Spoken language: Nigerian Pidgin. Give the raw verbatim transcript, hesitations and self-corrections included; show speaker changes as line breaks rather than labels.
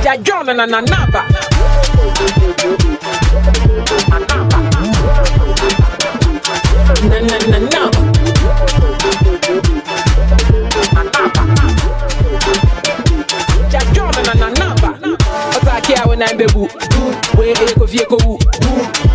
Ja John na na naba. Na na na na. Ja John na na naba. Ota kia when I'm bebu. We e ko fie ko wu.